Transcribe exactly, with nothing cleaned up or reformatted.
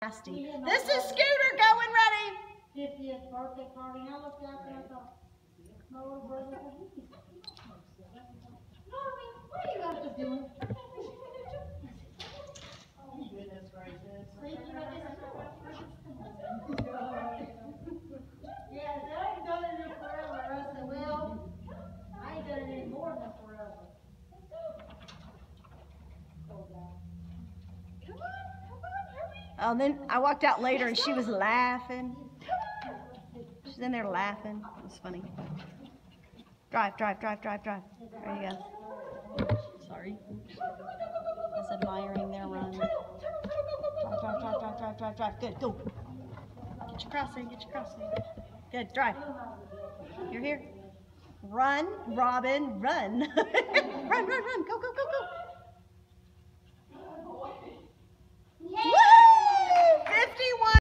Nasty. This is Scooter going ready. fiftieth birthday party. And I looked out and I thought, my little brother, Norman, what are you up to doing? Oh, goodness gracious. Yes, I ain't done it in forever. I said, well, I ain't done it any more than forever. Oh, then I walked out later and she was laughing. She's in there laughing. It was funny. Drive, drive, drive, drive, drive. There you go. Sorry. I was admiring their run. Drive, drive, drive, drive, drive, drive, drive. Good, go. Get your crossing, get your crossing. Good, drive. You're here. Run, Robin, run. Run, run, run. Go, go, go.